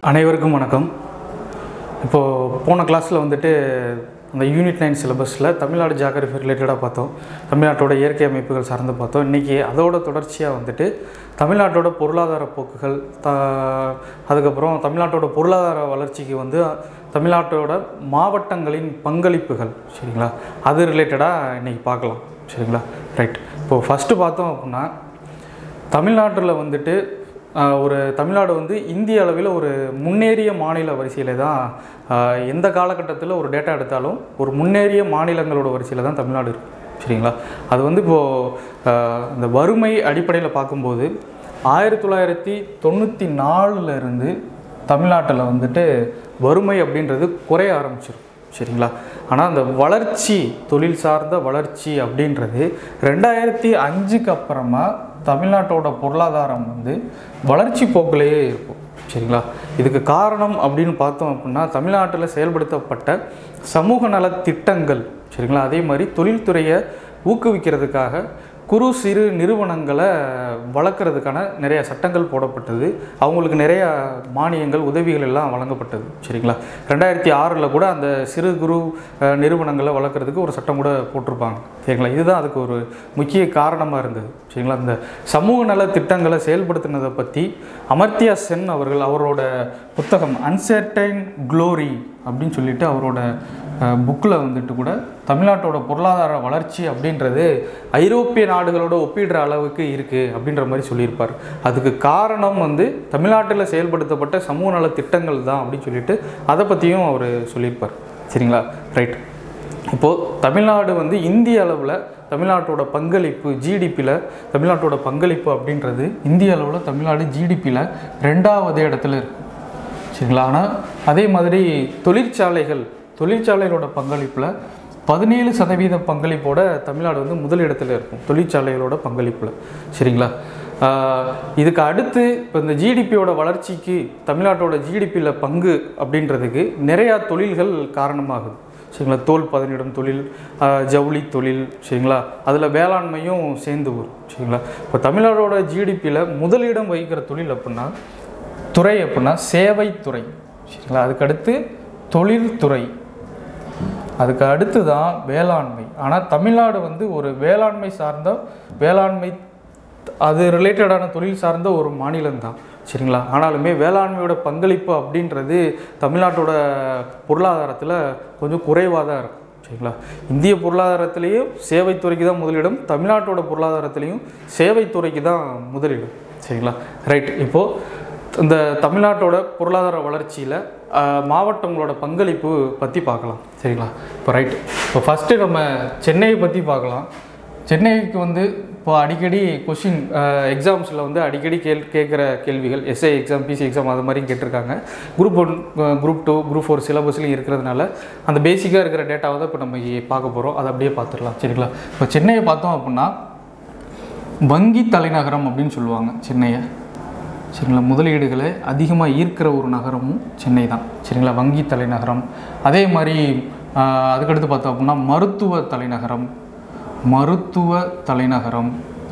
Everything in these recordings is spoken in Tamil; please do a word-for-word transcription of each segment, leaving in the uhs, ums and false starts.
அனைவருக்கும் வணக்கம். இப்போது போன கிளாஸில் வந்துட்டு அந்த யூனிட் நைன் சிலபஸில் தமிழ்நாடு ஜியாகிரஃபி ரிலேட்டடாக பார்த்தோம். தமிழ்நாட்டோட இயற்கை அமைப்புகள் சார்ந்து பார்த்தோம். இன்றைக்கி அதோட தொடர்ச்சியாக வந்துட்டு தமிழ்நாட்டோட பொருளாதார போக்குகள் த அதுக்கப்புறம் தமிழ்நாட்டோட பொருளாதார வளர்ச்சிக்கு வந்து தமிழ்நாட்டோட மாவட்டங்களின் பங்களிப்புகள், சரிங்களா, அது ரிலேட்டடாக இன்றைக்கி பார்க்கலாம். சரிங்களா, ரைட். இப்போது ஃபஸ்ட்டு பார்த்தோம் அப்படின்னா தமிழ்நாட்டில் வந்துட்டு ஒரு தமிழ்நாடு வந்து இந்திய அளவில் ஒரு முன்னேறிய மாநில வரிசையில் தான் எந்த காலகட்டத்தில் ஒரு டேட்டா எடுத்தாலும் ஒரு முன்னேறிய மாநிலங்களோட வரிசையில் தான் தமிழ்நாடு இருக்குது. சரிங்களா, அது வந்து இப்போது இந்த வறுமை அடிப்படையில் பார்க்கும்போது ஆயிரத்தி தொள்ளாயிரத்தி தொண்ணூற்றி நாலுலேருந்து தமிழ்நாட்டில் வந்துட்டு வறுமை அப்படின்றது குறைய ஆரம்பிச்சிடும். சரிங்களா, ஆனால் அந்த வளர்ச்சி, தொழில் சார்ந்த வளர்ச்சி அப்படின்றது ரெண்டாயிரத்தி அஞ்சுக்கு அப்புறமா தமிழ்நாட்டோட பொருளாதாரம் வந்து வளர்ச்சி போக்கிலேயே இருக்கும். சரிங்களா, இதுக்கு காரணம் அப்படின்னு பார்த்தோம் அப்படின்னா தமிழ்நாட்டில் செயல்படுத்தப்பட்ட சமூக நல திட்டங்கள், சரிங்களா, அதே மாதிரி தொழில்துறையை ஊக்குவிக்கிறதுக்காக குறு சிறு நிறுவனங்களை வளர்க்குறதுக்கான நிறைய சட்டங்கள் போடப்பட்டது. அவங்களுக்கு நிறைய மானியங்கள், உதவிகள் எல்லாம் வழங்கப்பட்டது. சரிங்களா, ரெண்டாயிரத்தி ஆறில் கூட அந்த சிறு குறு நிறுவனங்களை வளர்க்குறதுக்கு ஒரு சட்டம் கூட போட்டிருப்பாங்க. சரிங்களா, இதுதான் அதுக்கு ஒரு முக்கிய காரணமாக இருந்தது. சரிங்களா, இந்த சமூக நல திட்டங்களை செயல்படுத்தினதை பற்றி அமர்த்தியா சென் அவர்கள் அவரோட புத்தகம் அன்சர்டைன் க்ளோரி அப்படின்னு சொல்லிட்டு அவரோட புக்கில் வந்துட்டு கூட தமிழ்நாட்டோட பொருளாதார வளர்ச்சி அப்படின்றது ஐரோப்பிய நாடுகளோட ஒப்பிடுற அளவுக்கு இருக்குது அப்படின்ற மாதிரி சொல்லியிருப்பார். அதுக்கு காரணம் வந்து தமிழ்நாட்டில் செயல்படுத்தப்பட்ட சமூக நல திட்டங்கள் தான் அப்படின்னு சொல்லிட்டு அதை பற்றியும் அவர் சொல்லியிருப்பார். சரிங்களா, ரைட். இப்போது தமிழ்நாடு வந்து இந்திய அளவில் தமிழ்நாட்டோட பங்களிப்பு ஜிடிபியில் தமிழ்நாட்டோட பங்களிப்பு அப்படின்றது இந்திய அளவில் தமிழ்நாடு ஜிடிபியில் ரெண்டாவது இடத்துல இருக்குது. சரிங்களா, ஆனால் அதே மாதிரி தொழிற்சாலைகள் தொழிற்சாலைகளோட பங்களிப்பில் பதினேழு சதவீத பங்களிப்போட தமிழ்நாடு வந்து முதலிடத்தில் இருக்கும் தொழிற்சாலைகளோட பங்களிப்பில். சரிங்களா, இதுக்கு அடுத்து இப்போ இந்த ஜிடிபியோட வளர்ச்சிக்கு தமிழ்நாட்டோட ஜிடிபியில் பங்கு அப்படின்றதுக்கு நிறையா தொழில்கள் காரணமாகுது. சரிங்களா, தோல் பதனிடும் தொழில், ஜவுளி தொழில், சரிங்களா, அதில் வேளாண்மையும் சேர்ந்து வரும். சரிங்களா, இப்போ தமிழ்நாடோட ஜிடிபியில் முதலிடம் வகிக்கிற தொழில் அப்படின்னா துறை அப்படின்னா சேவைத்துறை. சரிங்களா, அதுக்கடுத்து தொழில்துறை, அதுக்கு அடுத்து தான் வேளாண்மை. ஆனால் தமிழ்நாடு வந்து ஒரு வேளாண்மை சார்ந்த வேளாண்மை அது ரிலேட்டடான தொழில் சார்ந்த ஒரு மாநிலம்தான். சரிங்களா, ஆனாலுமே வேளாண்மையோட பங்களிப்பு அப்படின்றது தமிழ்நாட்டோட பொருளாதாரத்தில் கொஞ்சம் குறைவாக தான் இருக்கும். சரிங்களா, இந்திய பொருளாதாரத்திலேயும் சேவைத்துறைக்கு தான் முதலிடம், தமிழ்நாட்டோட பொருளாதாரத்திலையும் சேவைத்துறைக்கு தான் முதலிடம். சரிங்களா, ரைட். இப்போது இந்த தமிழ்நாட்டோட பொருளாதார வளர்ச்சியில் மாவட்டங்களோட பங்களிப்பு பற்றி பார்க்கலாம். சரிங்களா, இப்போ ரைட். இப்போ ஃபஸ்ட்டு நம்ம சென்னையை பற்றி பார்க்கலாம். சென்னைக்கு வந்து இப்போ அடிக்கடி கொஷின் எக்ஸாம்ஸில் வந்து அடிக்கடி கேள் கேட்குற கேள்விகள் எஸ்ஐ எக்ஸாம், பிசி எக்ஸாம் அது மாதிரியும் கேட்டிருக்காங்க. Group one, group two, group four சிலபஸ்லையும் இருக்கிறதுனால அந்த பேசிக்காக இருக்கிற டேட்டாவை தான் இப்போ நம்ம பார்க்க போகிறோம். அதை அப்படியே பார்த்துடலாம். சரிங்களா, இப்போ சென்னையை பார்த்தோம் அப்படின்னா வங்கி தலைநகரம் அப்படின்னு சொல்லுவாங்க சென்னையை. சரிங்களா, முதலீடுகளை அதிகமாக ஈர்க்கிற ஒரு நகரமும் சென்னை தான். சரிங்களா, வங்கி தலைநகரம். அதே மாதிரி அதுக்கடுத்து பார்த்தோம் அப்படின்னா மருத்துவ தலைநகரம் மருத்துவ தலைநகரம்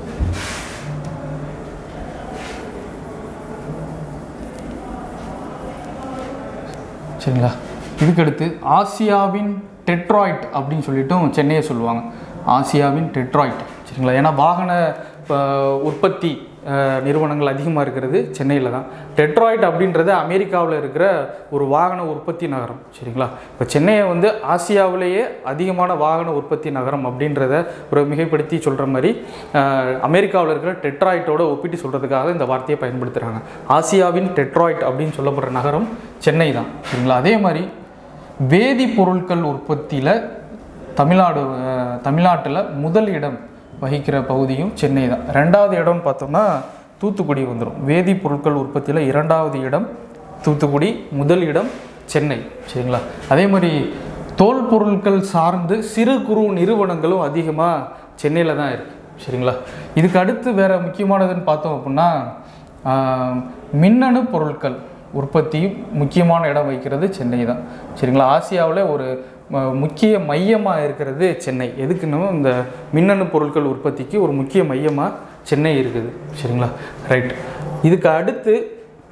சரிங்களா, இதுக்கடுத்து ஆசியாவின் டெட்ராய்ட் அப்படின்னு சொல்லிட்டும் சென்னையை சொல்லுவாங்க. ஆசியாவின் டெட்ராய்ட். சரிங்களா, ஏன்னா வாகன உற்பத்தி நிறுவனங்கள் அதிகமாக இருக்கிறது சென்னையில் தான். டெட்ராய்ட் அப்படின்றது அமெரிக்காவில் இருக்கிற ஒரு வாகன உற்பத்தி நகரம். சரிங்களா, இப்போ சென்னையை வந்து ஆசியாவிலேயே அதிகமான வாகன உற்பத்தி நகரம் அப்படின்றத ஒரு மிகைப்படுத்தி சொல்கிற மாதிரி அமெரிக்காவில் இருக்கிற டெட்ராய்ட்டோட ஒப்பிட்டு சொல்கிறதுக்காக இந்த வார்த்தையை பயன்படுத்துகிறாங்க. ஆசியாவின் டெட்ராய்ட் அப்படின்னு சொல்லப்படுற நகரம் சென்னை தான். சரிங்களா, அதே மாதிரி வேதிப்பொருட்கள் உற்பத்தியில் தமிழ்நாடு தமிழ்நாட்டில் முதல் இடம் வகிக்கிற பகுதியும் சென்னை தான். ரெண்டாவது இடம்னு பார்த்தோம்னா தூத்துக்குடி வந்துடும். வேதிப்பொருட்கள் உற்பத்தியில் இரண்டாவது இடம் தூத்துக்குடி, முதல் இடம் சென்னை. சரிங்களா, அதே மாதிரி தோல் பொருட்கள் சார்ந்து சிறு குறு நிறுவனங்களும் அதிகமாக சென்னையில் தான் இருக்குது. சரிங்களா, இதுக்கு அடுத்து வேறு முக்கியமானதுன்னு பார்த்தோம் அப்படின்னா மின்னணு பொருட்கள் உற்பத்தியும் முக்கியமான இடம் வகிக்கிறது சென்னை தான். சரிங்களா, ஆசியாவில் ஒரு முக்கிய மையமாக இருக்கிறது சென்னை. எதுக்குன்னு இந்த மின்னணு பொருட்கள் உற்பத்திக்கு ஒரு முக்கிய மையமாக சென்னை இருக்குது. சரிங்களா, ரைட். இதுக்கு அடுத்து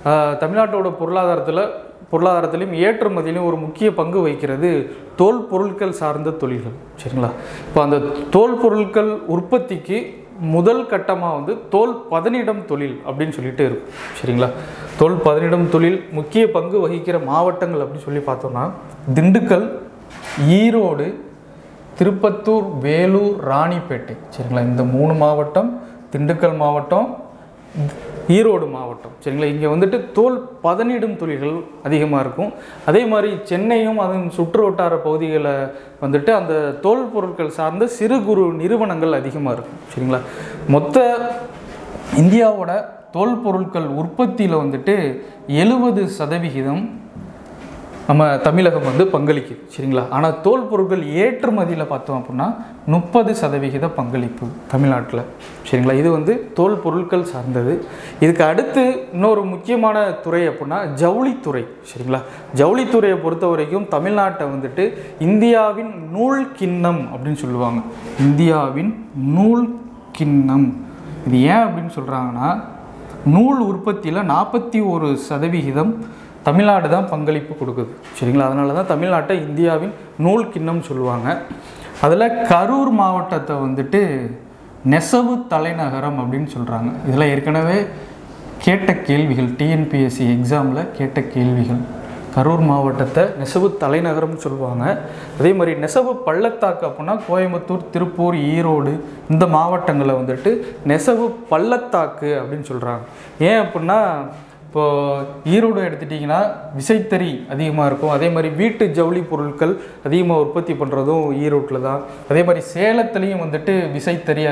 தமிழ்நாட்டோட பொருளாதாரத்தில் பொருளாதாரத்திலையும் ஏற்றுமதியிலும் ஒரு முக்கிய பங்கு வகிக்கிறது தோல் பொருட்கள் சார்ந்த தொழில்கள். சரிங்களா? இப்போ அந்த தோல் பொருட்கள் உற்பத்திக்கு முதல் கட்டமாக வந்து தோல் பதனிடம் தொழில் அப்படின்னு சொல்லிட்டு இருக்கும். சரிங்களா? தோல் பதனிடம் தொழில் முக்கிய பங்கு வகிக்கிற மாவட்டங்கள் அப்படின்னு சொல்லி பார்த்தோம்னா திண்டுக்கல், ஈரோடு, திருப்பத்தூர், வேலூர், ராணிப்பேட்டை. சரிங்களா? இந்த மூணு மாவட்டம், திண்டுக்கல் மாவட்டம், ஈரோடு மாவட்டம். சரிங்களா? இங்கே வந்துட்டு தோல் பதனிடும் தொழில்கள் அதிகமாக இருக்கும். அதே மாதிரி சென்னையும் அதன் சுற்று வட்டார பகுதிகளில் வந்துட்டு அந்த தோல் பொருட்கள் சார்ந்த சிறு குறு நிறுவனங்கள் அதிகமாக இருக்கும். சரிங்களா? மொத்த இந்தியாவோட தோல் பொருட்கள் உற்பத்தியில் வந்துட்டு எழுபது சதவிகிதம் நம்ம தமிழகம் வந்து பங்களிக்குது. சரிங்களா? ஆனால் தோல் பொருட்கள் ஏற்றுமதியில் பார்த்தோம் அப்படின்னா முப்பது சதவிகித பங்களிப்பு தமிழ்நாட்டில். சரிங்களா? இது வந்து தோல் பொருட்கள் சார்ந்தது. இதுக்கு அடுத்து இன்னொரு முக்கியமான துறை அப்படின்னா ஜவுளித்துறை. சரிங்களா? ஜவுளித்துறையை பொறுத்த வரைக்கும் தமிழ்நாட்டை வந்துட்டு இந்தியாவின் நூல் கிண்ணம் அப்படின்னு சொல்லுவாங்க. இந்தியாவின் நூல் கிண்ணம். இது ஏன் அப்படின்னு சொல்கிறாங்கன்னா நூல் உற்பத்தியில் நாற்பத்தி ஒரு சதவிகிதம் தமிழ்நாடு தான் பங்களிப்பு கொடுக்குது. சரிங்களா? அதனால தான் தமிழ்நாட்டை இந்தியாவின் நூல் கிண்ணம் சொல்லுவாங்க. அதில் கரூர் மாவட்டத்தை வந்துட்டு நெசவு தலைநகரம் அப்படின்னு சொல்கிறாங்க. இதில் ஏற்கனவே கேட்ட கேள்விகள், டிஎன்பிஎஸ்சி எக்ஸாமில் கேட்ட கேள்விகள். கரூர் மாவட்டத்தை நெசவு தலைநகரம்னு சொல்லுவாங்க. அதே மாதிரி நெசவு பள்ளத்தாக்கு அப்படின்னா கோயம்புத்தூர், திருப்பூர், ஈரோடு இந்த மாவட்டங்களை வந்துட்டு நெசவு பள்ளத்தாக்கு அப்படின்னு சொல்கிறாங்க. ஏன் அப்படின்னா இப்போது ஈரோடு எடுத்துட்டிங்கன்னா விசைத்தறி அதிகமாக இருக்கும். அதே மாதிரி வீட்டு ஜவுளி பொருட்கள் அதிகமாக உற்பத்தி பண்ணுறதும் ஈரோட்டில் தான். அதே மாதிரி சேலத்துலேயும் வந்துட்டு விசைத்தறி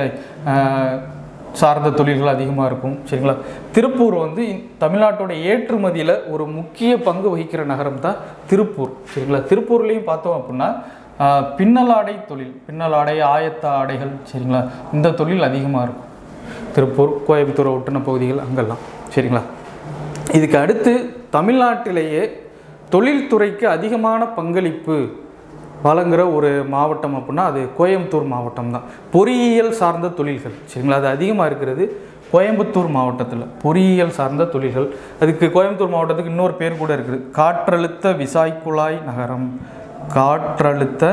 சார்ந்த தொழில்கள் அதிகமாக இருக்கும். சரிங்களா? திருப்பூர் வந்து தமிழ்நாட்டோட ஏற்றுமதியில் ஒரு முக்கிய பங்கு வகிக்கிற நகரம் தான் திருப்பூர். சரிங்களா? திருப்பூர்லேயும் பார்த்தோம் அப்படின்னா பின்னலாடை தொழில், பின்னலாடை, ஆயத்த ஆடைகள். சரிங்களா? இந்த தொழில் அதிகமாக இருக்கும். திருப்பூர், கோயம்புத்தூரை ஒட்டின பகுதிகள் அங்கெல்லாம். சரிங்களா? இதுக்கு அடுத்து தமிழ்நாட்டிலேயே தொழில்துறைக்கு அதிகமான பங்களிப்பு வழங்குகிற ஒரு மாவட்டம் அப்படின்னா அது கோயம்புத்தூர் மாவட்டம் தான். பொறியியல் சார்ந்த தொழில்கள். சரிங்களா? அது அதிகமாக இருக்கிறது கோயம்புத்தூர் மாவட்டத்தில். பொறியியல் சார்ந்த தொழில்கள். அதுக்கு கோயம்புத்தூர் மாவட்டத்துக்கு இன்னொரு பேர் கூட இருக்குது, காற்றழுத்த விசைக்குழாய் நகரம். காற்றழுத்த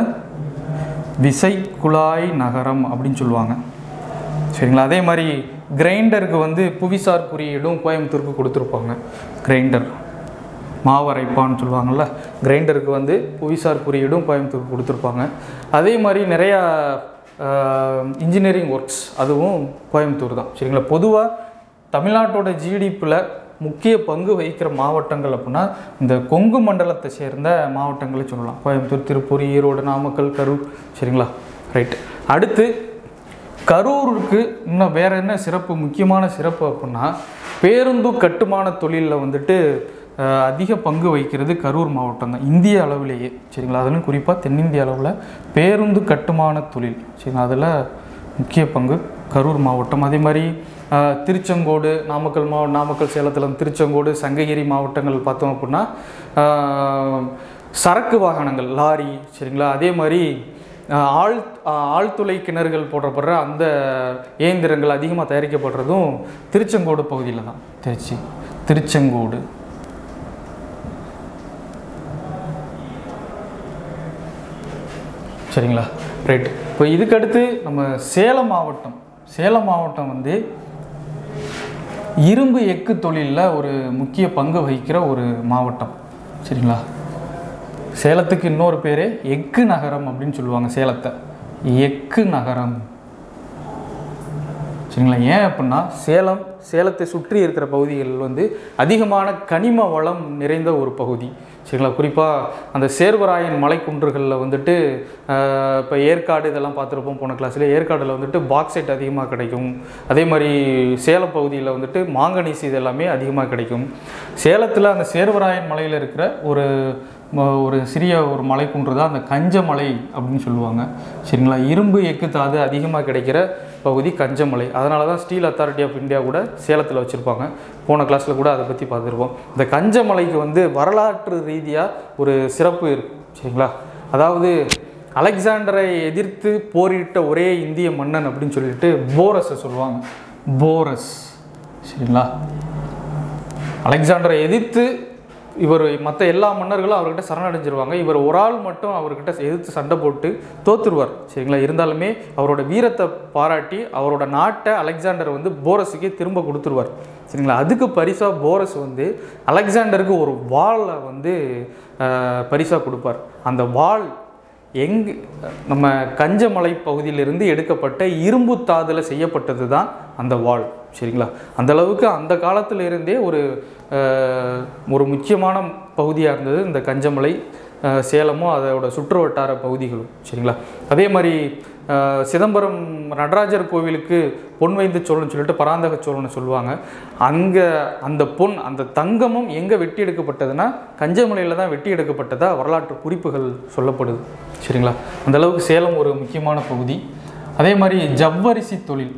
விசைக்குழாய் நகரம் அப்படின்னு சொல்லுவாங்க. சரிங்களா? அதே மாதிரி கிரைண்டருக்கு வந்து புவிசார் குறியீடும் கோயம்புத்தூருக்கு கொடுத்துருப்பாங்க. கிரைண்டர் மாவரைப்பான்னு சொல்லுவாங்கள்ல, கிரைண்டருக்கு வந்து புவிசார் குறியீடும் கோயம்புத்தூருக்கு கொடுத்துருப்பாங்க. அதே மாதிரி நிறையா இன்ஜினியரிங் ஒர்க்ஸ் அதுவும் கோயம்புத்தூர் தான். சரிங்களா? பொதுவாக தமிழ்நாட்டோட ஜிடிபியில் முக்கிய பங்கு வகிக்கிற மாவட்டங்கள் அப்படின்னா இந்த கொங்கு மண்டலத்தை சேர்ந்த மாவட்டங்களை சொல்லலாம். கோயம்புத்தூர், திருப்பூர், ஈரோடு, நாமக்கல், கரூர். சரிங்களா? ரைட். அடுத்து கரூருக்கு இன்னும் வேறு என்ன சிறப்பு, முக்கியமான சிறப்பு அப்படின்னா பேருந்து கட்டுமான தொழிலில் வந்துட்டு அதிக பங்கு வகிக்கிறது கரூர் மாவட்டம் தான் இந்திய அளவிலேயே. சரிங்களா? அதிலும் குறிப்பாக தென்னிந்திய அளவில் பேருந்து கட்டுமான தொழில். சரிங்களா? அதில் முக்கிய பங்கு கரூர் மாவட்டம். அதே மாதிரி திருச்செங்கோடு, நாமக்கல் மாவட்டம், நாமக்கல், சேலத்தில் திருச்செங்கோடு, சங்ககிரி மாவட்டங்கள் பார்த்தோம் அப்படின்னா சரக்கு வாகனங்கள், லாரி. சரிங்களா? அதே மாதிரி ஆழ் ஆழ்துளை கிணறுகள் போடப்படுற அந்த இயந்திரங்கள் அதிகமாக தயாரிக்கப்படுறதும் திருச்செங்கோடு பகுதியில் தான். திருச்சி, திருச்செங்கோடு. சரிங்களா? ரைட். இப்போ இதுக்கடுத்து நம்ம சேலம் மாவட்டம். சேலம் மாவட்டம் வந்து இரும்பு எக்கு தொழிலில் ஒரு முக்கிய பங்கு வகிக்கிற ஒரு மாவட்டம். சரிங்களா? சேலத்துக்கு இன்னொரு பேர் எக்கு நகரம் அப்படின்னு சொல்லுவாங்க. சேலத்தை எக்கு நகரம். சரிங்களா? ஏன் அப்படின்னா சேலம், சேலத்தை சுற்றி இருக்கிற பகுதிகள் வந்து அதிகமான கனிம வளம் நிறைந்த ஒரு பகுதி. சரிங்களா? குறிப்பாக அந்த சேர்வராயன் மலைக்குன்றுகளில் வந்துட்டு இப்போ ஏற்காடு இதெல்லாம் பார்த்துருப்போம் போன கிளாஸில். ஏற்காடில் வந்துட்டு பாக்சைட் அதிகமாக கிடைக்கும். அதே மாதிரி சேலம் பகுதியில் வந்துட்டு மாங்கனீஸ் இது எல்லாமே அதிகமாக கிடைக்கும். சேலத்தில் அந்த சேர்வராயன் மலையில் இருக்கிற ஒரு ஒரு சிறிய ஒரு மலைக்குன்று தான் அந்த கஞ்சமலை அப்படின்னு சொல்லுவாங்க. சரிங்களா? இரும்பு எக்கு தாது அதிகமாக கிடைக்கிற பகுதி கஞ்சமலை. அதனால தான் ஸ்டீல் அத்தாரிட்டி ஆஃப் இந்தியா கூட சேலத்தில் வச்சுருப்பாங்க. போன கிளாஸில் கூட அதை பற்றி பார்த்துருப்போம். இந்த கஞ்சமலைக்கு வந்து வரலாற்று ரீதியாக ஒரு சிறப்பு இருக்குது. சரிங்களா? அதாவது அலெக்சாண்டரை எதிர்த்து போரிட்ட ஒரே இந்திய மன்னன் அப்படின்னு சொல்லிட்டு போரஸை சொல்லுவாங்க. போரஸ். சரிங்களா? அலெக்சாண்டரை எதிர்த்து இவர் மற்ற எல்லா மன்னர்களும் அவர்கிட்ட சரணடைஞ்சிருவாங்க. இவர் ஒரு ஆள் மட்டும் அவர்கிட்ட எதிர்த்து சண்டை போட்டு தோத்துருவார். சரிங்களா? இருந்தாலுமே அவரோட வீரத்தை பாராட்டி அவரோட நாட்டை அலெக்சாண்டர் வந்து போரஸுக்கே திரும்ப கொடுத்துருவார். சரிங்களா? அதுக்கு பரிசாக போரஸ் வந்து அலெக்சாண்டருக்கு ஒரு வாளை வந்து பரிசாக கொடுப்பார். அந்த வாள் எங்கு நம்ம கஞ்சமலை பகுதியிலிருந்து எடுக்கப்பட்ட இரும்பு தாதில் செய்யப்பட்டது தான் அந்த வாள். சரிங்களா? அந்த அளவுக்கு அந்த காலத்தில் இருந்தே ஒரு ஒரு முக்கியமான பகுதியாக இருந்தது இந்த கஞ்சமலை, சேலமும் அதோட சுற்று வட்டார பகுதிகளும். சரிங்களா? அதே மாதிரி சிதம்பரம் நடராஜர் கோவிலுக்கு பொன் வைந்த சோழன் சொல்லிட்டு பராந்தக சோழனை சொல்லுவாங்க. அங்கே அந்த பொன் அந்த தங்கமும் எங்கே வெட்டி எடுக்கப்பட்டதுன்னா கஞ்சமலையில் தான் வெட்டி எடுக்கப்பட்டதா வரலாற்று குறிப்புகள் சொல்லப்படுது. சரிங்களா? அந்தளவுக்கு சேலம் ஒரு முக்கியமான பகுதி. அதே மாதிரி ஜவ்வரிசி தொழில்,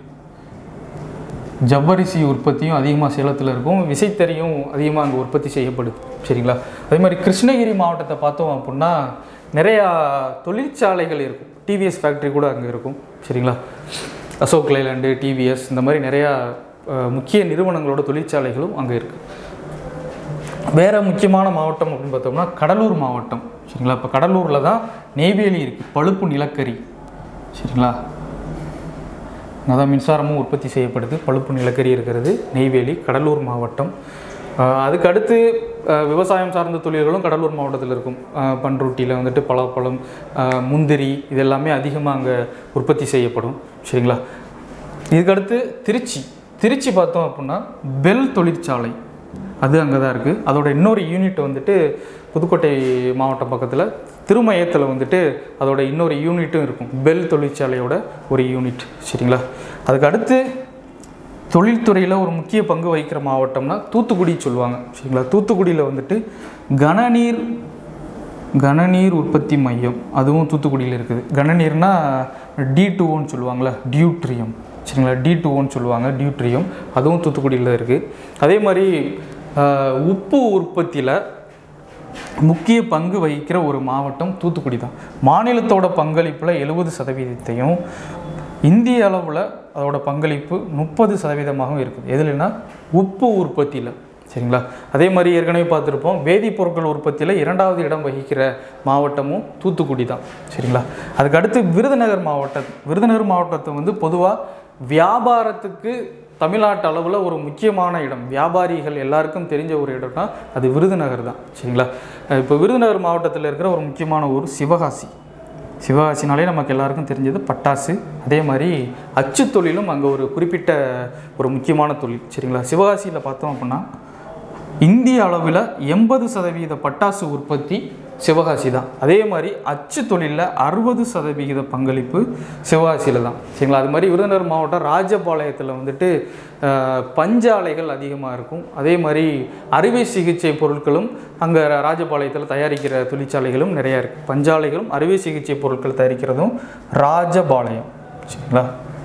ஜவ்வரிசி உற்பத்தியும் அதிகமாக சேலத்தில் இருக்கும். விசைத்தறியும் அதிகமாக அங்கே உற்பத்தி செய்யப்படுது. சரிங்களா? அதே மாதிரி கிருஷ்ணகிரி மாவட்டத்தை பார்த்தோம் அப்படின்னா நிறையா தொழிற்சாலைகள் இருக்கும். டிவிஎஸ் ஃபேக்ட்ரி கூட அங்கே இருக்கும். சரிங்களா? அசோக் லைலாண்டு, டிவிஎஸ், இந்த மாதிரி நிறையா முக்கிய நிறுவனங்களோட தொழிற்சாலைகளும் அங்கே இருக்குது. வேறு முக்கியமான மாவட்டம் அப்படின்னு பார்த்தோம்னா கடலூர் மாவட்டம். சரிங்களா? இப்போ கடலூரில் தான் நெய்வேலி இருக்குது, பழுப்பு நிலக்கரி. சரிங்களா? அதான் மின்சாரமும் உற்பத்தி செய்யப்படுது. பழுப்பு நிலக்கரி இருக்கிறது நெய்வேலி, கடலூர் மாவட்டம். அதுக்கு அடுத்து விவசாயம் சார்ந்த தொழில்களும் கடலூர் மாவட்டத்தில் இருக்கும். பண்ருட்டியில் வந்துட்டு பலாப்பழம், முந்திரி, இது எல்லாமே அதிகமாக அங்கே உற்பத்தி செய்யப்படும். சரிங்களா? இதுக்கடுத்து திருச்சி. திருச்சி பார்த்தோம் அப்படின்னா பெல் தொழிற்சாலை, அது அங்கே தான் இருக்குது. அதோட இன்னொரு யூனிட் வந்துட்டு புதுக்கோட்டை மாவட்டம் பக்கத்தில் திருமயத்தில் வந்துட்டு அதோட இன்னொரு யூனிட்டும் இருக்கும், பெல் தொழிற்சாலையோட ஒரு யூனிட். சரிங்களா? அதுக்கு அடுத்து தொழில்துறையில் ஒரு முக்கிய பங்கு வகிக்கிற மாவட்டம்னா தூத்துக்குடி சொல்லுவாங்க. சரிங்களா? தூத்துக்குடியில் வந்துட்டு கனநீர் கனநீர் உற்பத்தி மையம், அதுவும் தூத்துக்குடியில் இருக்குது. கனநீர்னா டி டூன்னு சொல்லுவாங்களே, டியூட்ரியம். சரிங்களா? டி டூன்னு சொல்லுவாங்க, டியூட்ரியம், அதுவும் தூத்துக்குடியில் இருக்குது. அதே மாதிரி உப்பு உற்பத்தியில் முக்கிய பங்கு வகிக்கிற ஒரு மாவட்டம் தூத்துக்குடி தான். மாநிலத்தோட பங்களிப்பில் எழுபது சதவீதத்தையும் இந்திய அளவில் அதோட பங்களிப்பு முப்பது சதவீதமாகவும் இருக்குது. எதுலன்னா உப்பு உற்பத்தியில். சரிங்களா? அதே மாதிரி ஏற்கனவே பார்த்துருப்போம், வேதிப்பொருட்கள் உற்பத்தியில் இரண்டாவது இடம் வகிக்கிற மாவட்டமும் தூத்துக்குடி தான். சரிங்களா? அதுக்கு அடுத்து விருதுநகர் மாவட்டம். விருதுநகர் மாவட்டத்தை வந்து பொதுவாக வியாபாரத்துக்கு தமிழ்நாட்டு அளவில் ஒரு முக்கியமான இடம், வியாபாரிகள் எல்லாருக்கும் தெரிஞ்ச ஒரு இடம்னா அது விருதுநகர் தான். சரிங்களா? இப்போ விருதுநகர் மாவட்டத்தில் இருக்கிற ஒரு முக்கியமான ஊர் சிவகாசி. சிவகாசினாலே நமக்கு எல்லாருக்கும் தெரிஞ்சது பட்டாசு. அதே மாதிரி அச்சு தொழிலும் அங்கே ஒரு குறிப்பிட்ட ஒரு முக்கியமான தொழில். சரிங்களா? சிவகாசியில் பார்த்தோம் அப்படின்னா இந்திய அளவில் எண்பது சதவீத பட்டாசு உற்பத்தி சிவகாசி தான். அதே மாதிரி அச்சு தொழிலில் அறுபது சதவிகித பங்களிப்பு சிவகாசியில் தான். சரிங்களா? அது மாதிரி விருதுநகர் மாவட்டம் ராஜபாளையத்தில் வந்துட்டு பஞ்சாலைகள் அதிகமாக இருக்கும். அதே மாதிரி அறுவை சிகிச்சை பொருட்களும் அங்கே ராஜபாளையத்தில் தயாரிக்கிற தொழிற்சாலைகளும் நிறையா இருக்குது. பஞ்சாலைகளும் அறுவை சிகிச்சை பொருட்கள் தயாரிக்கிறதும் ராஜபாளையம். சரிங்களா?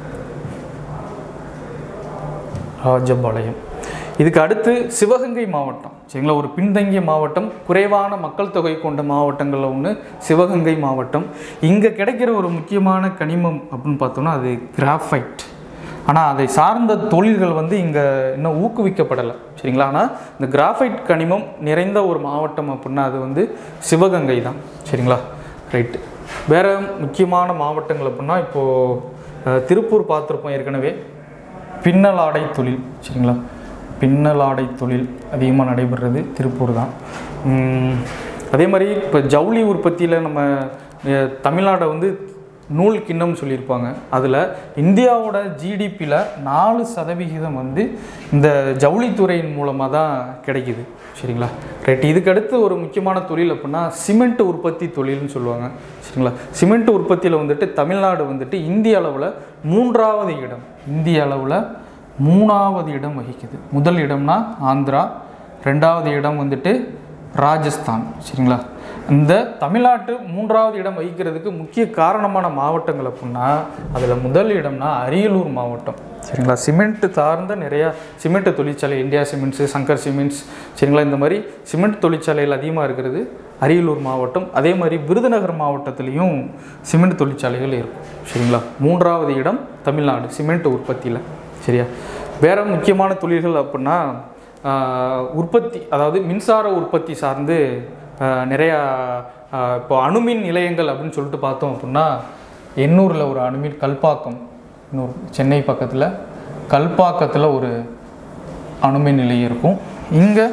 ராஜபாளையம். இதுக்கு அடுத்து சிவகங்கை மாவட்டம். சரிங்களா? ஒரு பின்தங்கிய மாவட்டம், குறைவான மக்கள் தொகை கொண்ட மாவட்டங்களில் ஒன்று சிவகங்கை மாவட்டம். இங்கே கிடைக்கிற ஒரு முக்கியமான கனிமம் அப்படின்னு பார்த்தோம்னா அது கிராஃபைட். ஆனால் அதை சார்ந்த தொழில்கள் வந்து இங்கே இன்னும் ஊக்குவிக்கப்படலை. சரிங்களா? ஆனால் இந்த கிராஃபைட் கனிமம் நிறைந்த ஒரு மாவட்டம் அப்படின்னா அது வந்து சிவகங்கை தான். சரிங்களா? ரைட்டு. வேறு முக்கியமான மாவட்டங்கள் அப்படின்னா இப்போது திருப்பூர் பார்த்துருப்போம் ஏற்கனவே, பின்னலாடை தொழில். சரிங்களா? பின்னலாடை தொழில் அதிகமாக நடைபெறுறது திருப்பூர் தான். அதே மாதிரி இப்போ ஜவுளி உற்பத்தியில் நம்ம தமிழ்நாடை வந்து நூல் கிண்ணம் சொல்லியிருப்பாங்க. அதில் இந்தியாவோட ஜிடிபியில் நாலு சதவிகிதம் வந்து இந்த ஜவுளித்துறையின் மூலமாக தான் கிடைக்கிது. சரிங்களா? ரைட். இதுக்கடுத்து ஒரு முக்கியமான தொழில் அப்படின்னா சிமெண்ட் உற்பத்தி தொழில்னு சொல்லுவாங்க. சரிங்களா? சிமெண்ட் உற்பத்தியில் வந்துட்டு தமிழ்நாடு வந்துட்டு இந்திய அளவில் மூன்றாவது இடம் இந்திய அளவில் மூணாவது இடம் வகிக்குது. முதல் இடம்னா ஆந்திரா, ரெண்டாவது இடம் வந்துட்டு ராஜஸ்தான். சரிங்களா? இந்த தமிழ்நாட்டு மூன்றாவது இடம் வகிக்கிறதுக்கு முக்கிய காரணமான மாவட்டங்கள் அப்படின்னா அதில் முதல் இடம்னா அரியலூர் மாவட்டம். சரிங்களா? சிமெண்ட் சார்ந்த நிறையா சிமெண்ட் தொழிற்சாலை, இந்தியா சிமெண்ட்ஸு, சங்கர் சிமெண்ட்ஸ், சரிங்களா, இந்த மாதிரி சிமெண்ட் தொழிற்சாலைகள் அதிகமாக இருக்கிறது அரியலூர் மாவட்டம். அதே மாதிரி விருதுநகர் மாவட்டத்துலேயும் சிமெண்ட் தொழிற்சாலைகள் இருக்கும். சரிங்களா? மூன்றாவது இடம் தமிழ்நாடு சிமெண்ட் உற்பத்தியில். சரியா? வேறு முக்கியமான தொழில்கள் அப்படின்னா உற்பத்தி அதாவது மின்சார உற்பத்தி சார்ந்து நிறையா இப்போ அணுமின் நிலையங்கள் அப்படின்னு சொல்லிட்டு பார்த்தோம் அப்படின்னா எண்ணூரில் ஒரு அணுமின் கல்பாக்கம், இன்னொரு சென்னை பக்கத்தில் கல்பாக்கத்தில் ஒரு அணுமின் நிலையம் இருக்கும். இங்கே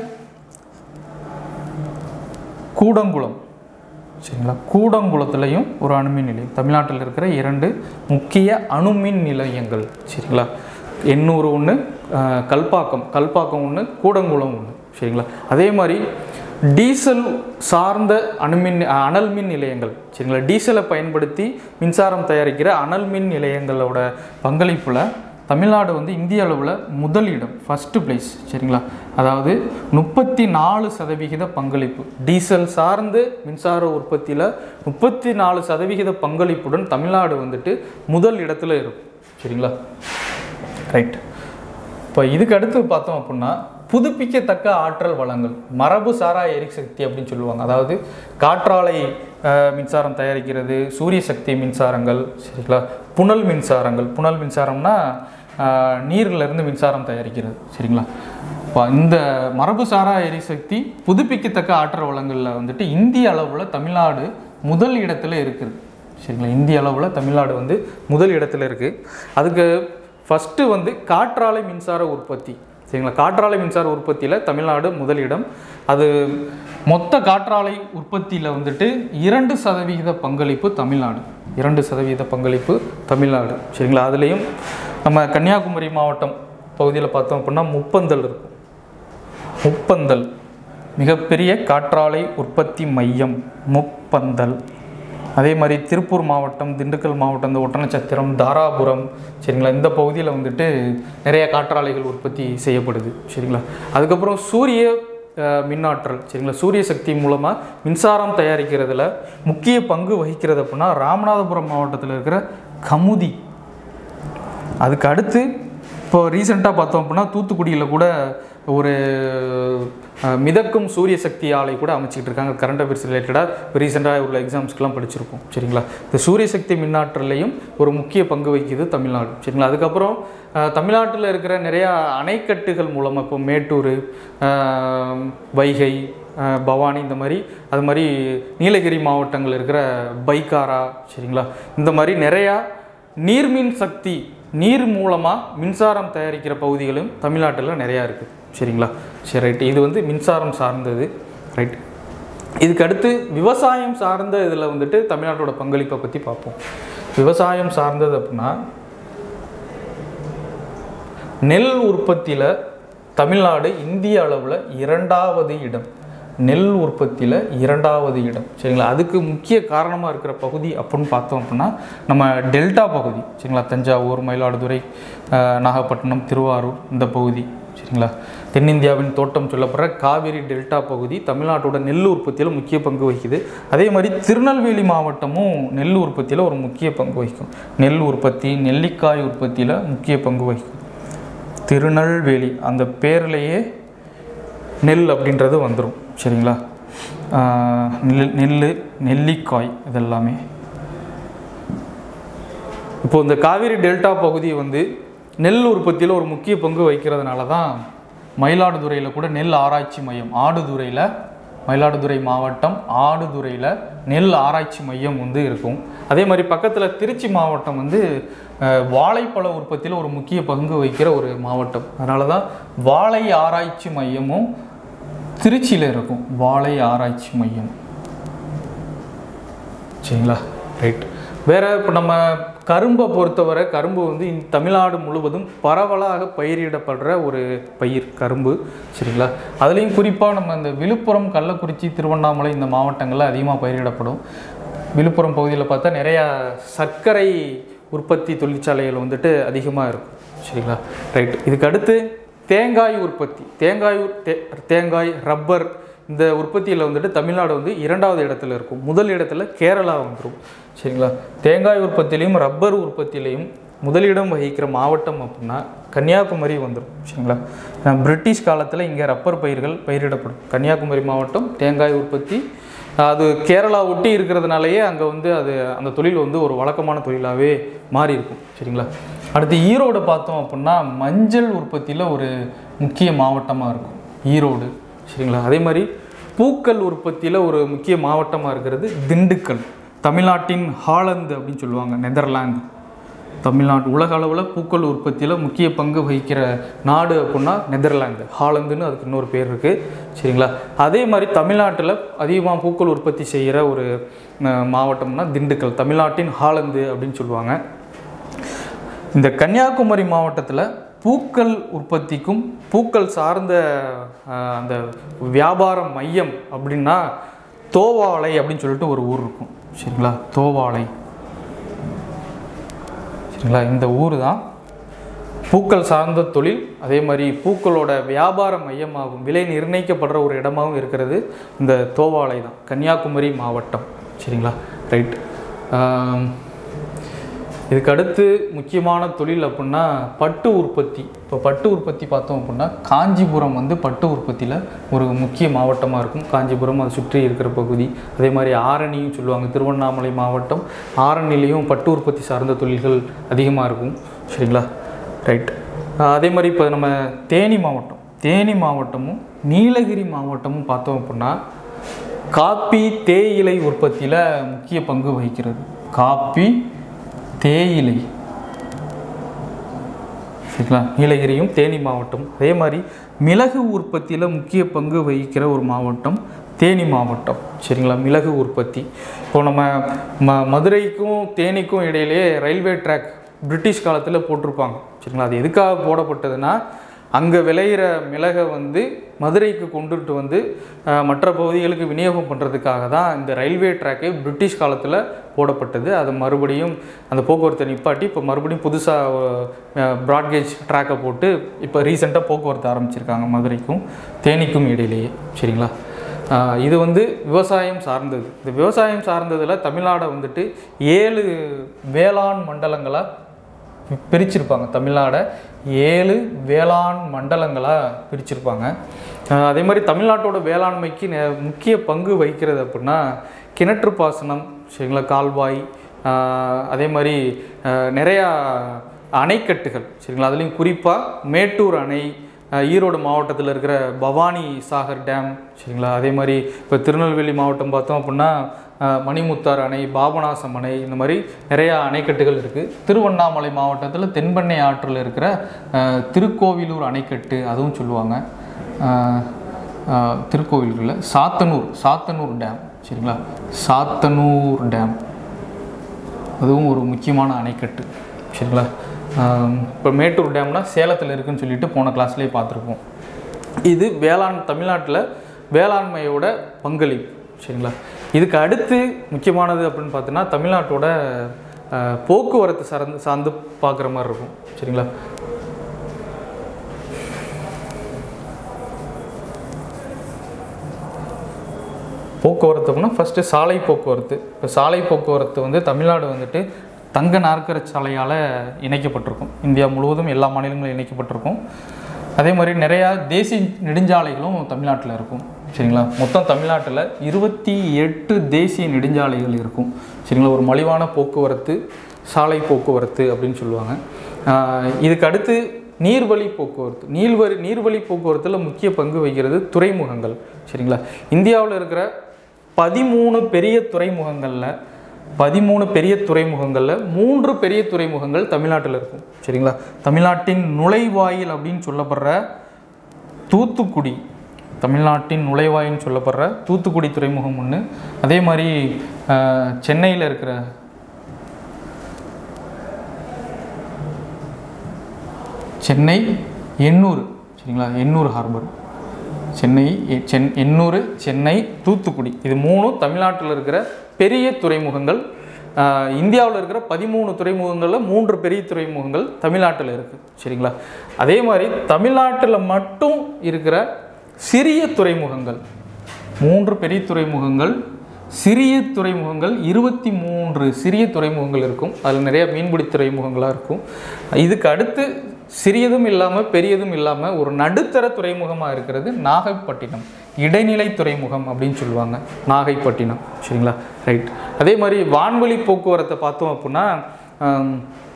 கூடங்குளம், சரிங்களா, கூடங்குளத்துலேயும் ஒரு அணுமின் நிலையம். தமிழ்நாட்டில் இருக்கிற இரண்டு முக்கிய அணுமின் நிலையங்கள், சரிங்களா. எண்ணூறு ஒன்று, கல்பாக்கம் கல்பாக்கம் ஒன்று, கூடங்குளம் ஒன்று, சரிங்களா. அதே மாதிரி டீசல் சார்ந்த அணுமின் அனல் மின் நிலையங்கள், சரிங்களா. டீசலை பயன்படுத்தி மின்சாரம் தயாரிக்கிற அனல் மின் நிலையங்களோட பங்களிப்பில் தமிழ்நாடு வந்து இந்திய அளவில் முதலிடம், ஃபஸ்ட்டு பிளேஸ், சரிங்களா. அதாவது முப்பத்தி நாலு சதவிகித பங்களிப்பு டீசல் சார்ந்து மின்சார உற்பத்தியில் முப்பத்தி நாலு சதவிகித பங்களிப்புடன் தமிழ்நாடு வந்துட்டு முதல் இடத்துல இருக்கும், சரிங்களா. ரைட். இப்போ இதுக்கு அடுத்து பார்த்தோம் அப்படின்னா புதுப்பிக்கத்தக்க ஆற்றல் வளங்கள், மரபு சாரா எரிசக்தி அப்படின்னு சொல்லுவாங்க. அதாவது காற்றாலை மின்சாரம் தயாரிக்கிறது, சூரிய சக்தி மின்சாரங்கள், சரிங்களா. புனல் மின்சாரங்கள், புனல் மின்சாரம்னா நீரிலிருந்து மின்சாரம் தயாரிக்கிறது, சரிங்களா. இப்போ இந்த மரபு சாரா எரிசக்தி புதுப்பிக்கத்தக்க ஆற்றல் வளங்களில் வந்துட்டு இந்திய அளவில் தமிழ்நாடு முதல் இடத்துல இருக்குது, சரிங்களா. இந்திய அளவில் தமிழ்நாடு வந்து முதல் இடத்துல இருக்குது. அதுக்கு ஃபஸ்ட்டு வந்து காற்றாலை மின்சார உற்பத்தி, சரிங்களா. காற்றாலை மின்சார உற்பத்தியில் தமிழ்நாடு முதலிடம். அது மொத்த காற்றாலை உற்பத்தியில் வந்துட்டு இரண்டு சதவிகித பங்களிப்பு தமிழ்நாடு, இரண்டு சதவீத பங்களிப்பு தமிழ்நாடு, சரிங்களா. அதுலேயும் நம்ம கன்னியாகுமரி மாவட்டம் பகுதியில் பார்த்தோம் அப்படின்னா முப்பந்தல் இருக்கும். முப்பந்தல் மிகப்பெரிய காற்றாலை உற்பத்தி மையம் முப்பந்தல். அதே மாதிரி திருப்பூர் மாவட்டம், திண்டுக்கல் மாவட்டம், இந்த ஒட்டனச்சத்திரம், தாராபுரம், சரிங்களா. இந்த பகுதியில் வந்துட்டு நிறைய காற்றாலைகள் உற்பத்தி செய்யப்படுது, சரிங்களா. அதுக்கப்புறம் சூரிய மின்னாற்றல், சரிங்களா. சூரிய சக்தி மூலமாக மின்சாரம் தயாரிக்கிறதுல முக்கிய பங்கு வகிக்கிறது அப்படின்னா ராமநாதபுரம் மாவட்டத்தில் இருக்கிற கமுதி. அதுக்கு அடுத்து இப்போ ரீசெண்டாக பார்த்தோம் அப்படின்னா தூத்துக்குடியில் கூட ஒரு மிதக்கும் சூரிய சக்தி ஆலை கூட அமைச்சிக்கிட்டு இருக்காங்க. கரண்ட் அஃபேர்ஸ் ரிலேட்டடாக ரீசெண்டாக உள்ள எக்ஸாம்ஸ்க்கெலாம் படிச்சிருக்கோம், சரிங்களா. இந்த சூரிய சக்தி மின்னாற்றலையும் ஒரு முக்கிய பங்கு வகிக்குது தமிழ்நாடு, சரிங்களா. அதுக்கப்புறம் தமிழ்நாட்டில் இருக்கிற நிறையா அணைக்கட்டுகள் மூலமாக இப்போ மேட்டூர், வைகை, பவானி, இந்த மாதிரி அது மாதிரி நீலகிரி மாவட்டங்கள் இருக்கிற பைக்காரா, சரிங்களா. இந்த மாதிரி நிறையா நீர்மின் சக்தி, நீர் மூலமாக மின்சாரம் தயாரிக்கிற பகுதிகளும் தமிழ்நாட்டில் நிறையா இருக்குது, சரிங்களா. சரி, ரைட்டு. இது வந்து மின்சாரம் சார்ந்தது, ரைட். இதுக்கு அடுத்து விவசாயம் சார்ந்த இதில் வந்துட்டு தமிழ்நாட்டோட பங்களிப்பை பற்றி பார்ப்போம். விவசாயம் சார்ந்தது அப்படின்னா நெல் உற்பத்தியில் தமிழ்நாடு இந்திய அளவில் இரண்டாவது இடம், நெல் உற்பத்தியில் இரண்டாவது இடம், சரிங்களா. அதுக்கு முக்கிய காரணமாக இருக்கிற பகுதி அப்படின்னு பார்த்தோம் அப்படின்னா நம்ம டெல்டா பகுதி, சரிங்களா. தஞ்சாவூர், மயிலாடுதுறை, நாகப்பட்டினம், திருவாரூர் இந்த பகுதி, சரிங்களா. தென்னிந்தியாவின் தோட்டம் சொல்லப்படுற காவிரி டெல்டா பகுதி தமிழ்நாட்டோட நெல் உற்பத்தியில் முக்கிய பங்கு வகிக்குது. அதே மாதிரி திருநெல்வேலி மாவட்டமும் நெல் உற்பத்தியில் ஒரு முக்கிய பங்கு வகிக்கும். நெல் உற்பத்தி, நெல்லிக்காய் உற்பத்தியில் முக்கிய பங்கு வகிக்கும். திருநெல்வேலி அந்த பேர்லேயே நெல் அப்படின்றது வந்துடும், சரிங்களா. நெல் நெல் நெல்லிக்காய் இதெல்லாமே. இப்போது இந்த காவிரி டெல்டா பகுதி வந்து நெல் உற்பத்தியில் ஒரு முக்கிய பங்கு வகிக்கிறதுனால தான் மயிலாடுதுறையில் கூட நெல் ஆராய்ச்சி மையம், ஆடுதுறையில், மயிலாடுதுறை மாவட்டம் ஆடுதுறையில் நெல் ஆராய்ச்சி மையம் வந்து இருக்கும். அதே மாதிரி பக்கத்தில் திருச்சி மாவட்டம் வந்து வாழைப்பழ உற்பத்தியில் ஒரு முக்கிய பங்கு வகிக்கிற ஒரு மாவட்டம். அதனால தான் வாழை ஆராய்ச்சி மையமும் திருச்சியில் இருக்கும், வாழை ஆராய்ச்சி மையம், சரிங்களா. ரைட். வேறு இப்போ நம்ம கரும்பை பொறுத்தவரை கரும்பு வந்து தமிழ்நாடு முழுவதும் பரவலாக பயிரிடப்படுற ஒரு பயிர் கரும்பு, சரிங்களா. அதுலேயும் குறிப்பாக நம்ம இந்த விழுப்புரம், கள்ளக்குறிச்சி, திருவண்ணாமலை இந்த மாவட்டங்களில் அதிகமாக பயிரிடப்படும். விழுப்புரம் பகுதியில் பார்த்தா நிறையா சர்க்கரை உற்பத்தி தொழிற்சாலைகள் வந்துட்டு அதிகமாக இருக்கும், சரிங்களா. ரைட். இதுக்கு அடுத்து தேங்காய் உற்பத்தி, தேங்காய் தே தேங்காய் ரப்பர் இந்த உற்பத்தியில் வந்துட்டு தமிழ்நாடு வந்து இரண்டாவது இடத்துல இருக்கும். முதல் இடத்துல கேரளா வந்துடும், சரிங்களா. தேங்காய் உற்பத்திலையும் ரப்பர் உற்பத்திலையும் முதலிடம் வகிக்கிற மாவட்டம் அப்படின்னா கன்னியாகுமரி வந்துடும், சரிங்களா. பிரிட்டிஷ் காலத்தில் இங்கே ரப்பர் பயிர்கள் பயிரிடப்படும். கன்னியாகுமரி மாவட்டம் தேங்காய் உற்பத்தி, அது கேரளா ஒட்டி இருக்கிறதுனாலேயே அங்கே வந்து அது அந்த தொழில் வந்து ஒரு வழக்கமான தொழிலாகவே மாறி இருக்கும், சரிங்களா. அடுத்து ஈரோடு பார்த்தோம் அப்படின்னா மஞ்சள் உற்பத்தியில் ஒரு முக்கிய மாவட்டமாக இருக்கும், ஈரோடு சரிங்களா. அதே மாதிரி பூக்கள் உற்பத்தியில் ஒரு முக்கிய மாவட்டமாக இருக்கிறது திண்டுக்கல். தமிழ்நாட்டின் ஹாலந்து அப்படின்னு சொல்லுவாங்க, நெதர்லாந்து. தமிழ்நாடு உலக அளவில் பூக்கள் உற்பத்தியில் முக்கிய பங்கு வகிக்கிற நாடு அப்படின்னா நெதர்லாந்து, ஹாலந்துன்னு அதுக்கு இன்னொரு பேர் இருக்குது சரிங்களா. அதே மாதிரி தமிழ்நாட்டில் அதிகமாக பூக்கள் உற்பத்தி செய்கிற ஒரு மாவட்டம்னா திண்டுக்கல், தமிழ்நாட்டின் ஹாலந்து அப்படின்னு சொல்லுவாங்க. இந்த கன்னியாகுமரி மாவட்டத்தில் பூக்கள் உற்பத்திக்கும் பூக்கள் சார்ந்த அந்த வியாபார மையம் அப்படின்னா தோவாளை அப்படின்னு சொல்லிட்டு ஒரு ஊர் இருக்கும் சரிங்களா. தோவாளை சரிங்களா. இந்த ஊர் தான் பூக்கள் சார்ந்த தொழில், அதே மாதிரி பூக்களோட வியாபார மையமாகவும் விலை நிர்ணயிக்கப்படுற ஒரு இடமாகவும் இருக்கிறது இந்த தோவாளை தான், கன்னியாகுமரி மாவட்டம் சரிங்களா. ரைட். இதுக்கு அடுத்து முக்கியமான தொழில் அப்படின்னா பட்டு உற்பத்தி. இப்போ பட்டு உற்பத்தி பார்த்தோம் அப்படின்னா காஞ்சிபுரம் வந்து பட்டு உற்பத்தியில் ஒரு முக்கிய மாவட்டமாக இருக்கும். காஞ்சிபுரம் அதை சுற்றி இருக்கிற பகுதி. அதே மாதிரி ஆரணியும் சொல்லுவாங்க, திருவண்ணாமலை மாவட்டம் ஆரணிலையும் பட்டு உற்பத்தி சார்ந்த தொழில்கள் அதிகமாக இருக்கும் சரிங்களா. ரைட். அதே மாதிரி இப்போ நம்ம தேனி மாவட்டம் தேனி மாவட்டமும் நீலகிரி மாவட்டமும் பார்த்தோம் அப்படின்னா காப்பி தேயிலை உற்பத்தியில் முக்கிய பங்கு வகிக்கிறது. காப்பி தேயிலை சரிங்களா. நீலகிரியும் தேனி மாவட்டம். அதே மாதிரி மிளகு உற்பத்தியில் முக்கிய பங்கு வகிக்கிற ஒரு மாவட்டம் தேனி மாவட்டம் சரிங்களா. மிளகு உற்பத்தி. இப்போ நம்ம ம மதுரைக்கும் தேனிக்கும் இடையிலேயே ரயில்வே ட்ராக் பிரிட்டிஷ் காலத்தில் போட்டிருப்பாங்க சரிங்களா. அது எதுக்காக போடப்பட்டதுன்னா அங்கே விளையிற மிளகை வந்து மதுரைக்கு கொண்டுட்டு வந்து மற்ற பகுதிகளுக்கு விநியோகம் பண்ணுறதுக்காக தான் இந்த ரயில்வே ட்ராக்கு பிரிட்டிஷ் காலத்தில் போடப்பட்டது. அது மறுபடியும் அந்த போக்குவரத்தை நிப்பாட்டி இப்போ மறுபடியும் புதுசாக ப்ராட்கேஜ் ட்ராக்கை போட்டு இப்போ ரீசெண்டாக போக்குவரத்து ஆரம்பிச்சிருக்காங்க மதுரைக்கும் தேனிக்கும் இடையிலேயே சரிங்களா. இது வந்து விவசாயம் சார்ந்தது. இந்த விவசாயம் சார்ந்ததில் தமிழ்நாடை வந்துட்டு ஏழு வேளாண் மண்டலங்களாக பிரிச்சிருப்பாங்க. தமிழ்நாடை ஏழு வேளாண் மண்டலங்களாக பிரிச்சிருப்பாங்க. அதே மாதிரி தமிழ்நாட்டோட வேளாண்மைக்கு முக்கிய பங்கு வகிக்கிறது அப்படின்னா கிணற்று பாசனம் சரிங்களா, கால்வாய், அதே மாதிரி நிறையா அணைக்கட்டுகள் சரிங்களா. அதுலேயும் குறிப்பாக மேட்டூர் அணை, ஈரோடு மாவட்டத்தில் இருக்கிற பவானி சாகர் டேம் சரிங்களா. அதே மாதிரி இப்போ திருநெல்வேலி மாவட்டம் பார்த்தோம் அப்படின்னா மணிமுத்தார் அணை, பாபநாசம் அணை, இந்த மாதிரி நிறையா அணைக்கட்டுகள் இருக்குது. திருவண்ணாமலை மாவட்டத்தில் தென்பெண்ணை ஆற்றில் இருக்கிற திருக்கோவிலூர் அணைக்கட்டு அதுவும் சொல்லுவாங்க. திருக்கோவிலூரில் சாத்தனூர் சாத்தனூர் டேம் சரிங்களா. சாத்தனூர் டேம் அதுவும் ஒரு முக்கியமான அணைக்கட்டு சரிங்களா. இப்போ மேட்டூர் டேம்னால் சேலத்தில் இருக்குதுன்னு சொல்லிட்டு போன கிளாஸ்லேயே பார்த்துருப்போம். இது வேளாண் தமிழ்நாட்டில் வேளாண்மையோட பங்களிப்பு சரிங்களா. இதுக்கு அடுத்து முக்கியமானது அப்படின்னு பார்த்தோன்னா தமிழ்நாட்டோட போக்குவரத்து சார்ந்து சார்ந்து பார்க்குற மாதிரி இருக்கும் சரிங்களா. போக்குவரத்து அப்படின்னா ஃபஸ்ட்டு சாலை போக்குவரத்து. இப்போ சாலை போக்குவரத்து வந்து தமிழ்நாடு வந்துட்டு தங்க நாற்கர சாலையால் இணைக்கப்பட்டிருக்கும். இந்தியா முழுவதும் எல்லா மாநிலங்களும் இணைக்கப்பட்டிருக்கும். அதே மாதிரி நிறையா தேசிய நெடுஞ்சாலைகளும் தமிழ்நாட்டில் இருக்கும் சரிங்களா. மொத்தம் தமிழ்நாட்டில் இருபத்தி எட்டு தேசிய நெடுஞ்சாலைகள் இருக்கும் சரிங்களா. ஒரு மலிவான போக்குவரத்து சாலை போக்குவரத்து அப்படின்னு சொல்லுவாங்க. இதுக்கு அடுத்து நீர்வழி போக்குவரத்து. நீர்வழி நீர்வழி போக்குவரத்தில் முக்கிய பங்கு வகிக்கிறது துறைமுகங்கள் சரிங்களா. இந்தியாவில் இருக்கிற பதிமூணு பெரிய துறைமுகங்களில் பதிமூணு பெரிய துறைமுகங்களில் மூன்று பெரிய துறைமுகங்கள் தமிழ்நாட்டில் இருக்கும் சரிங்களா. தமிழ்நாட்டின் நுழைவாயில் அப்படின்னு சொல்லப்படுற தூத்துக்குடி, தமிழ்நாட்டின் நுழைவாயின்னு சொல்லப்படுற தூத்துக்குடி துறைமுகம் ஒன்று. அதே மாதிரி சென்னையில் இருக்கிற சென்னை எண்ணூர் சரிங்களா, எண்ணூர் ஹார்பர், சென்னை சென் எண்ணூர் சென்னை தூத்துக்குடி, இது மூணும் தமிழ்நாட்டில் இருக்கிற பெரிய துறைமுகங்கள். இந்தியாவில் இருக்கிற பதிமூணு துறைமுகங்களில் மூன்று பெரிய துறைமுகங்கள் தமிழ்நாட்டில் இருக்குது சரிங்களா. அதே மாதிரி தமிழ்நாட்டில் மட்டும் இருக்கிற சிறிய துறைமுகங்கள் மூன்று பெரிய துறைமுகங்கள், சிறிய துறைமுகங்கள் இருபத்தி மூன்று சிறிய துறைமுகங்கள் இருக்கும். அதில் நிறைய மீன்பிடி துறைமுகங்களாக இருக்கும். இதுக்கு அடுத்து சிறியதும் இல்லாமல் பெரியதும் இல்லாமல் ஒரு நடுத்தர துறைமுகமாக இருக்கிறது நாகைப்பட்டினம், இடைநிலை துறைமுகம் அப்படின்னு சொல்லுவாங்க நாகைப்பட்டினம் சரிங்களா. ரைட். அதே மாதிரி வான்வழி போக்குவரத்தை பார்த்தோம் அப்படின்னா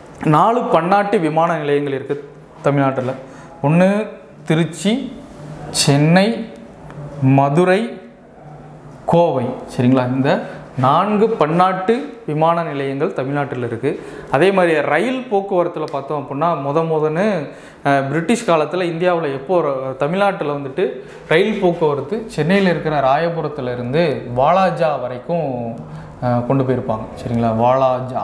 நாலு பன்னாட்டு விமான நிலையங்கள் இருக்குது தமிழ்நாட்டில். ஒன்று திருச்சி, சென்னை, மதுரை, கோவை. சரிங்களா? இந்த நான்கு பன்னாட்டு விமான நிலையங்கள் தமிழ்நாட்டில் இருக்குது. அதே மாதிரி ரயில் போக்குவரத்தில் பார்த்தோம் அப்படின்னா முத முதன்னு பிரிட்டிஷ் காலத்தில் இந்தியாவில் எப்போ தமிழ்நாட்டில் வந்துட்டு ரயில் போக்குவரத்து சென்னையில் இருக்கிற ராயபுரத்தில் இருந்து வாலாஜா வரைக்கும் கொண்டு போயிருப்பாங்க. சரிங்களா? வாலாஜா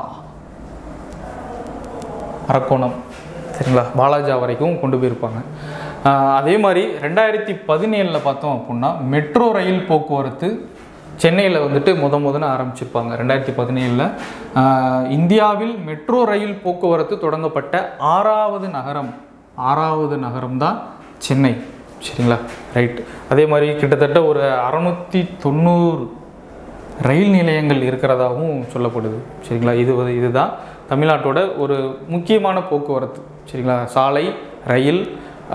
அரக்கோணம். சரிங்களா? வாலாஜா வரைக்கும் கொண்டு போயிருப்பாங்க. அதே மாதிரி ரெண்டாயிரத்தி பதினேழில் பார்த்தோம் அப்படின்னா மெட்ரோ ரயில் போக்குவரத்து சென்னையில் வந்துட்டு முத முதன்னு ஆரம்பிச்சிருப்பாங்க. ரெண்டாயிரத்தி பதினேழில் இந்தியாவில் மெட்ரோ ரயில் போக்குவரத்து தொடங்கப்பட்ட ஆறாவது நகரம் ஆறாவது நகரம் தான் சென்னை. சரிங்களா? ரைட். அதே மாதிரி கிட்டத்தட்ட ஒரு அறநூற்றி தொண்ணூறு ரயில் நிலையங்கள் இருக்கிறதாகவும் சொல்லப்படுது. சரிங்களா? இது இதுதான் தமிழ்நாட்டோட ஒரு முக்கியமான போக்குவரத்து. சரிங்களா? சாலை, ரயில்,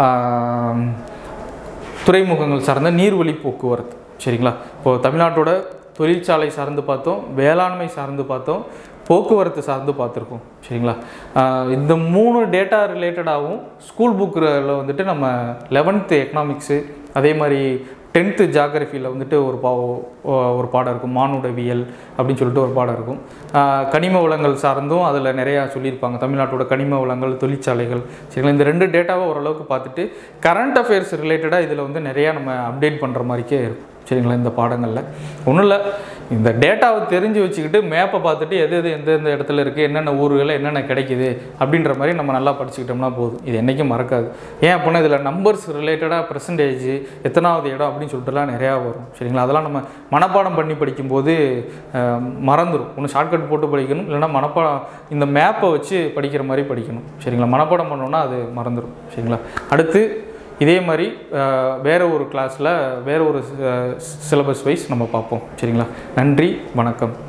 துறைமுகங்கள் சார்ந்த நீர்வழி போக்குவரத்து. சரிங்களா? இப்போது தமிழ்நாட்டோட தொழிற்சாலை சார்ந்து பார்த்தோம், வேளாண்மை சார்ந்து பார்த்தோம், போக்குவரத்து சார்ந்து பார்த்துருக்கோம். சரிங்களா? இந்த மூணு டேட்டா ரிலேட்டடாகவும் ஸ்கூல் புக்கில் வந்துட்டு நம்ம லெவன்த்து எக்கனாமிக்ஸு, அதே மாதிரி டென்த்து ஜாகிரஃபியில் வந்துட்டு ஒரு பா ஒரு பாடம் இருக்கும், மானுடவியல் அப்படின்னு சொல்லிட்டு ஒரு பாடம் இருக்கும். கனிம வளங்கள் சார்ந்தும் அதில் நிறையா சொல்லியிருப்பாங்க, தமிழ்நாட்டோட கனிம வளங்கள், தொழிற்சாலைகள். சரிங்களா? இந்த ரெண்டு டேட்டாவை ஓரளவுக்கு பார்த்துட்டு கரண்ட் அஃபேர்ஸ் ரிலேட்டடாக இதில் வந்து நிறையா நம்ம அப்டேட் பண்ணுற மாதிரிக்கே இருக்கும். சரிங்களா? இந்த பாடங்களில் ஒன்றும் இல்லை, இந்த டேட்டாவை தெரிஞ்சு வச்சுக்கிட்டு மேப்பை பார்த்துட்டு எது எது எந்தெந்த இடத்துல இருக்குது, என்னென்ன ஊர்களில் என்னென்ன கிடைக்கிது அப்படின்ற மாதிரி நம்ம நல்லா படிச்சுக்கிட்டோம்னா போதும். இது என்றைக்கும் மறக்காது. ஏன் அப்படின்னா இதில் நம்பர்ஸ் ரிலேட்டடாக பர்சன்டேஜ், எத்தனாவது இடம் அப்படின்னு சொல்லிட்டுலாம் நிறையா வரும். சரிங்களா? அதெல்லாம் நம்ம மனப்பாடம் பண்ணி படிக்கும்போது மறந்துடும். ஒன்று ஷார்ட்கட் போட்டு படிக்கணும், இல்லைனா மனப்பாடம் இந்த மேப்பை வச்சு படிக்கிற மாதிரி படிக்கணும். சரிங்களா? மனப்பாடம் பண்ணோன்னா அது மறந்துடும். சரிங்களா? அடுத்து இதே மாதிரி வேறு ஒரு கிளாஸில் வேறு ஒரு சிலபஸ் வைஸ் நம்ம பார்ப்போம். சரிங்களா? நன்றி, வணக்கம்.